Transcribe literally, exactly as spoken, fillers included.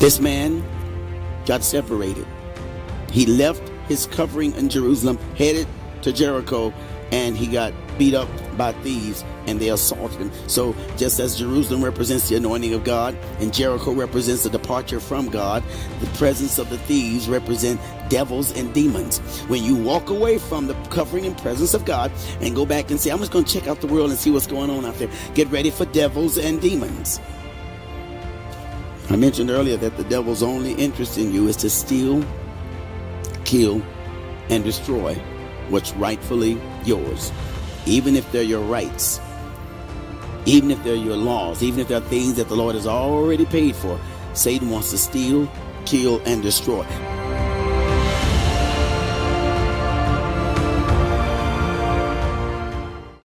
This man got separated. He left his covering in Jerusalem, headed to Jericho, and he got beat up by thieves, and they assaulted him. So just as Jerusalem represents the anointing of God and Jericho represents the departure from God, the presence of the thieves represent devils and demons. When you walk away from the covering and presence of God and go back and say, I'm just going to check out the world and see what's going on out there, get ready for devils and demons. I mentioned earlier that the devil's only interest in you is to steal, kill, and destroy what's rightfully yours. Even if they're your rights, even if they're your laws, even if they're things that the Lord has already paid for, Satan wants to steal, kill, and destroy.